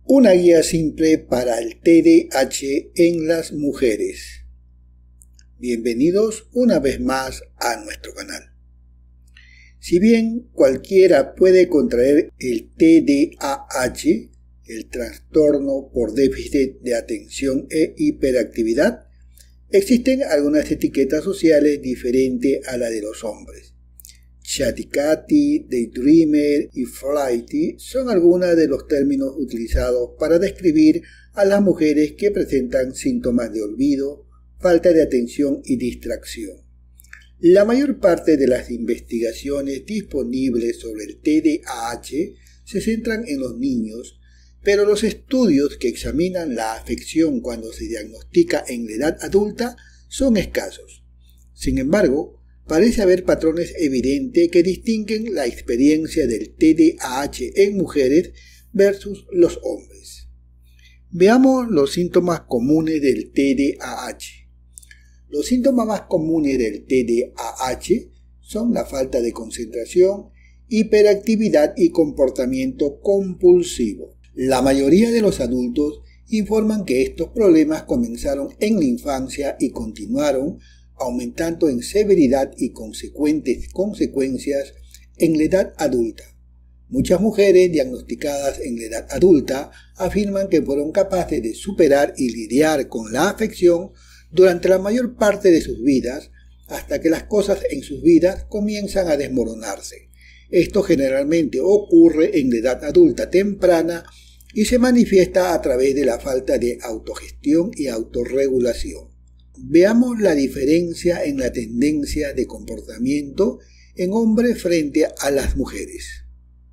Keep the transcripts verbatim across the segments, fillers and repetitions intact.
Una guía simple para el T D A H en las mujeres. Bienvenidos una vez más a nuestro canal. Si bien cualquiera puede contraer el T D A H, el trastorno por déficit de atención e hiperactividad, existen algunas etiquetas sociales diferentes a la de los hombres. Chatty Cathy, Daydreamer y Flighty son algunos de los términos utilizados para describir a las mujeres que presentan síntomas de olvido, falta de atención y distracción. La mayor parte de las investigaciones disponibles sobre el T D A H se centran en los niños, pero los estudios que examinan la afección cuando se diagnostica en la edad adulta son escasos. Sin embargo, parece haber patrones evidentes que distinguen la experiencia del T D A H en mujeres versus los hombres. Veamos los síntomas comunes del T D A H. Los síntomas más comunes del T D A H son la falta de concentración, hiperactividad y comportamiento compulsivo. La mayoría de los adultos informan que estos problemas comenzaron en la infancia y continuaron aumentando en severidad y consecuentes consecuencias en la edad adulta. Muchas mujeres diagnosticadas en la edad adulta afirman que fueron capaces de superar y lidiar con la afección durante la mayor parte de sus vidas, hasta que las cosas en sus vidas comienzan a desmoronarse. Esto generalmente ocurre en la edad adulta temprana y se manifiesta a través de la falta de autogestión y autorregulación. Veamos la diferencia en la tendencia de comportamiento en hombres frente a las mujeres.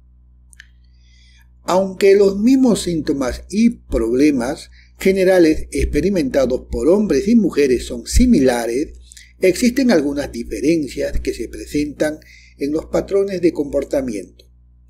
Aunque los mismos síntomas y problemas generales experimentados por hombres y mujeres son similares, existen algunas diferencias que se presentan en los patrones de comportamiento.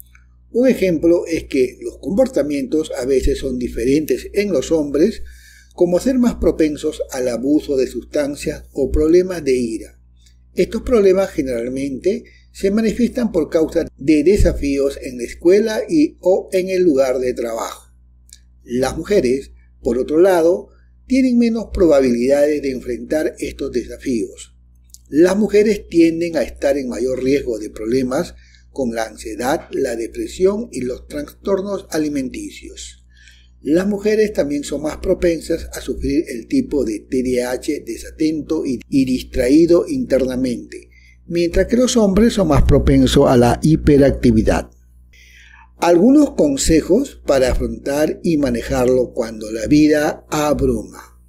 Un ejemplo es que los comportamientos a veces son diferentes en los hombres, como ser más propensos al abuso de sustancias o problemas de ira. Estos problemas generalmente se manifiestan por causa de desafíos en la escuela y o en el lugar de trabajo. Las mujeres, por otro lado, tienen menos probabilidades de enfrentar estos desafíos. Las mujeres tienden a estar en mayor riesgo de problemas con la ansiedad, la depresión y los trastornos alimenticios. Las mujeres también son más propensas a sufrir el tipo de T D A H desatento y, y distraído internamente, mientras que los hombres son más propensos a la hiperactividad. Algunos consejos para afrontar y manejarlo cuando la vida abruma.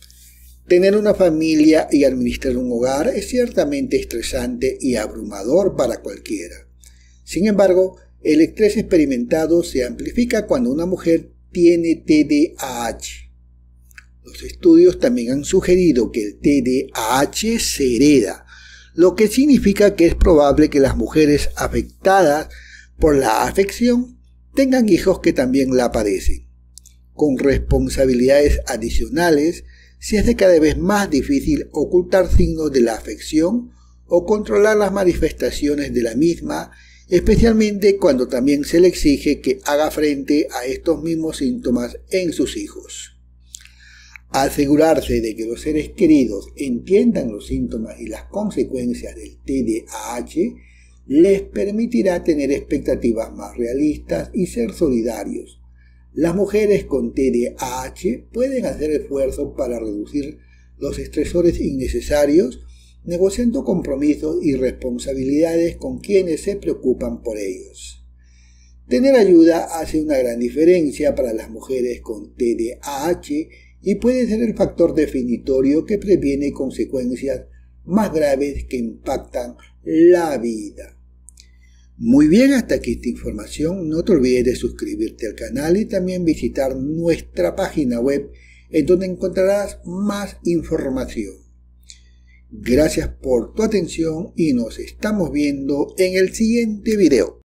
Tener una familia y administrar un hogar es ciertamente estresante y abrumador para cualquiera. Sin embargo, el estrés experimentado se amplifica cuando una mujer tiene T D A H. Los estudios también han sugerido que el T D A H se hereda, lo que significa que es probable que las mujeres afectadas por la afección tengan hijos que también la padecen. Con responsabilidades adicionales, se hace cada vez más difícil ocultar signos de la afección o controlar las manifestaciones de la misma, especialmente cuando también se le exige que haga frente a estos mismos síntomas en sus hijos. Asegurarse de que los seres queridos entiendan los síntomas y las consecuencias del T D A H les permitirá tener expectativas más realistas y ser solidarios. Las mujeres con T D A H pueden hacer esfuerzos para reducir los estresores innecesarios, negociando compromisos y responsabilidades con quienes se preocupan por ellos. Tener ayuda hace una gran diferencia para las mujeres con T D A H y puede ser el factor definitorio que previene consecuencias más graves que impactan la vida. Muy bien, hasta aquí esta información. No te olvides de suscribirte al canal y también visitar nuestra página web en donde encontrarás más información. Gracias por tu atención y nos estamos viendo en el siguiente video.